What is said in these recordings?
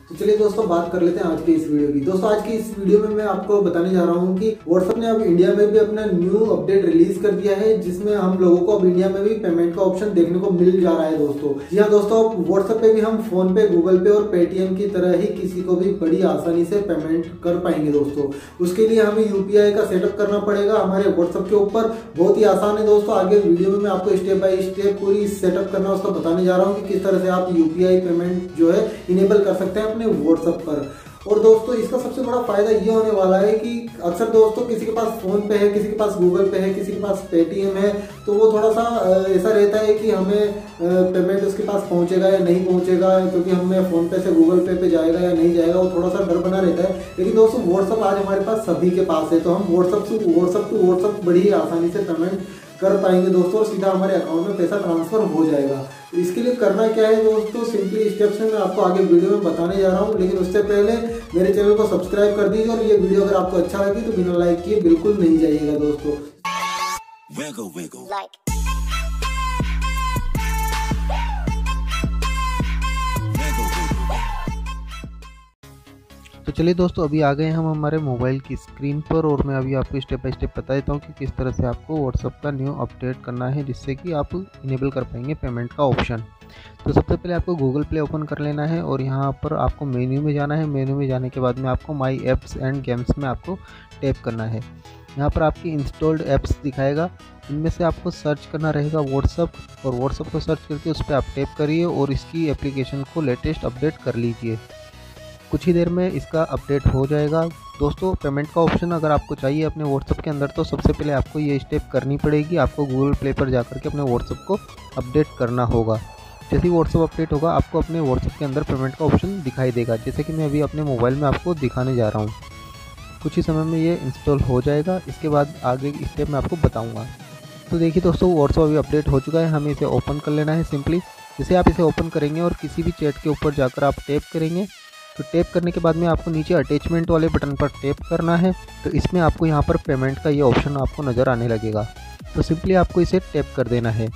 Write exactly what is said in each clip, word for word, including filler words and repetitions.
तो चलिए दोस्तों बात कर लेते हैं आज की इस वीडियो की। दोस्तों आज की इस वीडियो में मैं आपको बताने जा रहा हूं कि व्हाट्सएप ने अब इंडिया में भी अपना न्यू अपडेट रिलीज कर दिया है, जिसमें हम लोगों को अब इंडिया में भी पेमेंट का ऑप्शन देखने को मिल जा रहा है दोस्तों। जी हाँ दोस्तों, अब व्हाट्सएप पे भी हम फोन पे, गूगल पे और पेटीएम की तरह ही किसी को भी बड़ी आसानी से पेमेंट कर पाएंगे दोस्तों। उसके लिए हमें यूपीआई का सेटअप करना पड़ेगा हमारे व्हाट्सएप के ऊपर। बहुत ही आसान है दोस्तों। आगे वीडियो में मैं आपको स्टेप बाय स्टेप पूरी सेटअप करना उसका बताने जा रहा हूँ कि किस तरह से आप यूपीआई पेमेंट जो है इनेबल कर सकते हैं अपने व्हाट्सएप पर। और दोस्तों इसका सबसे बड़ा फायदा ये होने वाला है कि अक्सर दोस्तों किसी के पास फोन पे है, किसी के पास गूगल पे है, किसी के पास पेटीएम है, तो वो थोड़ा सा ऐसा रहता है कि हमें पेमेंट उसके पास पहुंचेगा या नहीं पहुंचेगा, क्योंकि हमें फोन पे से गूगल पे पे जाएगा या नहीं जाएगा, वो थोड़ा सा डर बना रहता है। लेकिन दोस्तों व्हाट्सअप आज हमारे पास सभी के पास है, तो हम व्हाट्सअप से व्हाट्सअप टू व्हाट्सअप बड़ी आसानी से पेमेंट कर पाएंगे दोस्तों, और सीधा हमारे अकाउंट में पैसा ट्रांसफर हो जाएगा। तो इसके लिए करना क्या है दोस्तों, सिंपली स्टेप्स में मैं आपको आगे वीडियो में बताने जा रहा हूँ। लेकिन उससे पहले मेरे चैनल को सब्सक्राइब कर दीजिए, और ये वीडियो अगर आपको अच्छा लगी तो बिना लाइक किए बिल्कुल नहीं जाइएगा दोस्तों। wiggle, wiggle. Like. तो चलिए दोस्तों अभी आ गए हम हमारे मोबाइल की स्क्रीन पर, और मैं अभी आपको स्टेप बाय स्टेप बता देता हूँ कि किस तरह से आपको व्हाट्सएप का न्यू अपडेट करना है, जिससे कि आप इनेबल कर पाएंगे पेमेंट का ऑप्शन। तो सबसे पहले आपको गूगल प्ले ओपन कर लेना है, और यहाँ पर आपको मेन्यू में जाना है। मेन्यू में जाने के बाद में आपको माई ऐप्स एंड गेम्स में आपको टैप करना है। यहाँ पर आपकी इंस्टॉल्ड ऐप्स दिखाएगा, इनमें से आपको सर्च करना रहेगा व्हाट्सएप, और व्हाट्सएप को सर्च करके उस पर आप टैप करिए और इसकी एप्लीकेशन को लेटेस्ट अपडेट कर लीजिए। कुछ ही देर में इसका अपडेट हो जाएगा दोस्तों। पेमेंट का ऑप्शन अगर आपको चाहिए अपने व्हाट्सएप के अंदर, तो सबसे पहले आपको ये स्टेप करनी पड़ेगी। आपको गूगल प्ले पर जाकर के अपने व्हाट्सएप को अपडेट करना होगा। जैसे ही व्हाट्सएप अपडेट होगा, आपको अपने व्हाट्सएप के अंदर पेमेंट का ऑप्शन दिखाई देगा, जैसे कि मैं अभी अपने मोबाइल में आपको दिखाने जा रहा हूँ। कुछ ही समय में ये इंस्टॉल हो जाएगा। इसके बाद आगे स्टेप मैं आपको बताऊँगा। तो देखिए दोस्तों, व्हाट्सएप अभी अपडेट हो चुका है। हमें इसे ओपन कर लेना है सिंपली। जैसे आप इसे ओपन करेंगे और किसी भी चैट के ऊपर जाकर आप टैप करेंगे, तो टैप करने के बाद में आपको नीचे अटैचमेंट वाले बटन पर टैप करना है। तो इसमें आपको यहाँ पर पेमेंट का ये ऑप्शन आपको नज़र आने लगेगा। तो सिंपली आपको इसे टैप कर देना है।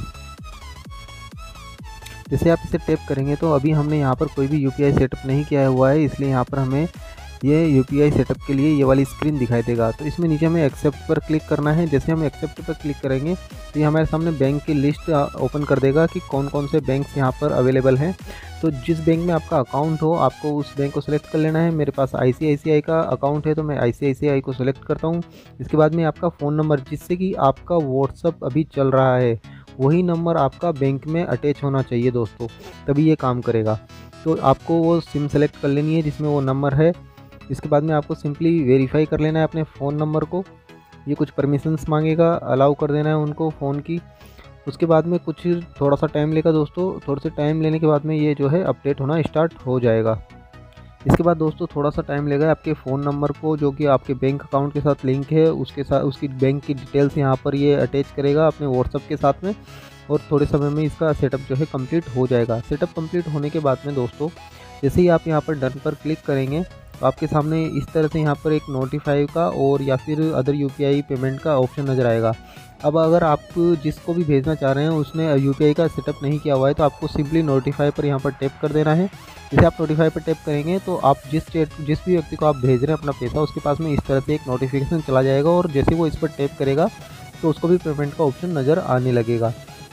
जैसे आप इसे टैप करेंगे, तो अभी हमने यहाँ पर कोई भी यूपीआई सेटअप नहीं किया हुआ है, इसलिए यहाँ पर हमें ये यूपीआई सेटअप के लिए ये वाली स्क्रीन दिखाई देगा। तो इसमें नीचे हमें एक्सेप्ट पर क्लिक करना है। जैसे हम एक्सेप्ट पर क्लिक करेंगे, तो ये हमारे सामने बैंक की लिस्ट ओपन कर देगा कि कौन कौन से बैंक्स यहाँ पर अवेलेबल हैं। तो जिस बैंक में आपका अकाउंट हो, आपको उस बैंक को सिलेक्ट कर लेना है। मेरे पास आईसीआईसीआई का अकाउंट है, तो मैं आईसीआईसीआई को सिलेक्ट करता हूँ। इसके बाद में आपका फ़ोन नंबर, जिससे कि आपका व्हाट्सअप अभी चल रहा है, वही नंबर आपका बैंक में अटैच होना चाहिए दोस्तों, तभी ये काम करेगा। तो आपको वो सिम सेलेक्ट कर लेनी है जिसमें वो नंबर है। इसके बाद में आपको सिंपली वेरीफाई कर लेना है अपने फ़ोन नंबर को। ये कुछ परमिशंस मांगेगा, अलाउ कर देना है उनको फ़ोन की। उसके बाद में कुछ थोड़ा सा टाइम लेगा दोस्तों। थोड़ा सा टाइम लेने के बाद में ये जो है अपडेट होना स्टार्ट हो जाएगा। इसके बाद दोस्तों थोड़ा सा टाइम लेगा आपके फ़ोन नंबर को, जो कि आपके बैंक अकाउंट के साथ लिंक है, उसके साथ उसकी बैंक की डिटेल्स यहाँ पर ये अटैच करेगा अपने व्हाट्सएप के साथ में। और थोड़े समय में इसका सेटअप जो है कंप्लीट हो जाएगा। सेटअप कंप्लीट होने के बाद में दोस्तों, जैसे ही आप यहाँ पर डन पर क्लिक करेंगे, तो आपके सामने इस तरह से यहाँ पर एक नोटिफाई का और या फिर अदर यूपीआई पेमेंट का ऑप्शन नज़र आएगा। अब अगर आप जिसको भी भेजना चाह रहे हैं उसने यूपीआई का सेटअप नहीं किया हुआ है, तो आपको सिंपली नोटिफाई पर यहाँ पर टैप कर देना है। जैसे आप नोटिफाई पर टैप करेंगे, तो आप जिस चैट जिस भी व्यक्ति को आप भेज रहे हैं अपना पैसा, उसके पास में इस तरह से एक नोटिफिकेशन चला जाएगा, और जैसे वो इस पर टैप करेगा तो उसको भी पेमेंट का ऑप्शन नज़र आने लगेगा।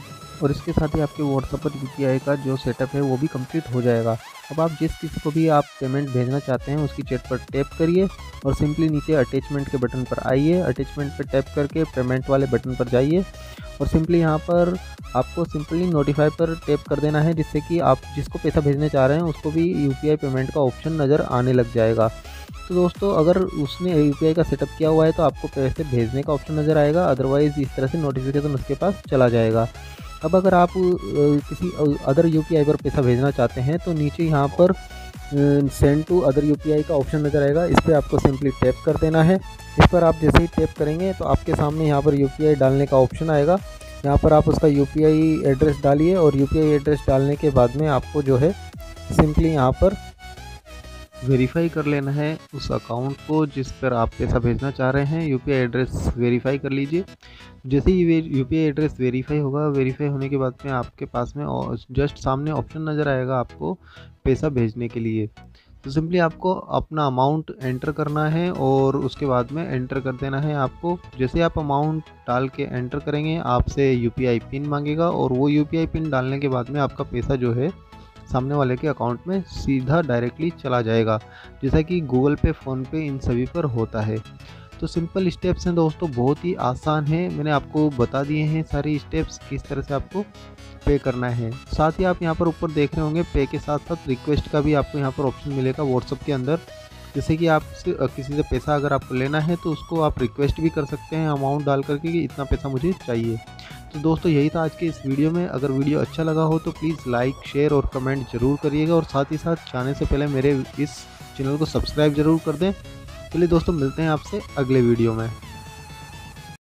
और इसके साथ ही आपके व्हाट्सएप पर यूपीआई का जो सेटअप है वो भी कंप्लीट हो जाएगा। अब आप जिस किसी को भी आप पेमेंट भेजना चाहते हैं उसकी चैट पर टैप करिए, और सिंपली नीचे अटैचमेंट के बटन पर आइए। अटैचमेंट पर टैप करके पेमेंट वाले बटन पर जाइए, और सिंपली यहाँ पर आपको सिंपली नोटिफाई पर टैप कर देना है, जिससे कि आप जिसको पैसा भेजने चाह रहे हैं उसको भी यूपीआई पेमेंट का ऑप्शन नज़र आने लग जाएगा। तो दोस्तों अगर उसने यूपीआई का सेटअप किया हुआ है तो आपको पैसे भेजने का ऑप्शन नज़र आएगा, अदरवाइज़ इस तरह से नोटिफिकेशन उसके पास चला जाएगा। अब अगर आप किसी अदर यूपीआई पर पैसा भेजना चाहते हैं, तो नीचे यहाँ पर सेंड टू अदर यूपीआई का ऑप्शन नज़र आएगा। इस पर आपको सिंपली टैप कर देना है। इस पर आप जैसे ही टैप करेंगे, तो आपके सामने यहाँ पर यूपीआई डालने का ऑप्शन आएगा। यहाँ पर आप उसका यूपीआई एड्रेस डालिए, और यूपीआई एड्रेस डालने के बाद में आपको जो है सिंपली यहाँ पर वेरीफाई कर लेना है उस अकाउंट को जिस पर आप पैसा भेजना चाह रहे हैं। यूपीआई एड्रेस वेरीफाई कर लीजिए। जैसे ही यूपीआई एड्रेस वेरीफाई होगा, वेरीफाई होने के बाद में आपके पास में जस्ट सामने ऑप्शन नज़र आएगा आपको पैसा भेजने के लिए। तो सिंपली आपको अपना अमाउंट एंटर करना है और उसके बाद में एंटर कर देना है आपको। जैसे आप अमाउंट डाल के एंटर करेंगे आपसे यूपीआई पिन मांगेगा और वो यूपीआई पिन डालने के बाद में आपका पैसा जो है सामने वाले के अकाउंट में सीधा डायरेक्टली चला जाएगा, जैसा कि गूगल पे, फ़ोन पे इन सभी पर होता है। तो सिंपल स्टेप्स हैं दोस्तों, बहुत ही आसान है। मैंने आपको बता दिए हैं सारी स्टेप्स किस तरह से आपको पे करना है। साथ ही आप यहाँ पर ऊपर देख रहे होंगे पे के साथ साथ रिक्वेस्ट का भी आपको यहाँ पर ऑप्शन मिलेगा व्हाट्सअप के अंदर। जैसे कि आप किसी से पैसा अगर आपको लेना है तो उसको आप रिक्वेस्ट भी कर सकते हैं अमाउंट डाल करके कि इतना पैसा मुझे चाहिए। तो दोस्तों यही था आज के इस वीडियो में। अगर वीडियो अच्छा लगा हो तो प्लीज़ लाइक, शेयर और कमेंट जरूर करिएगा और साथ ही साथ जाने से पहले मेरे इस चैनल को सब्सक्राइब जरूर कर दें। चलिए दोस्तों, मिलते हैं आपसे अगले वीडियो में।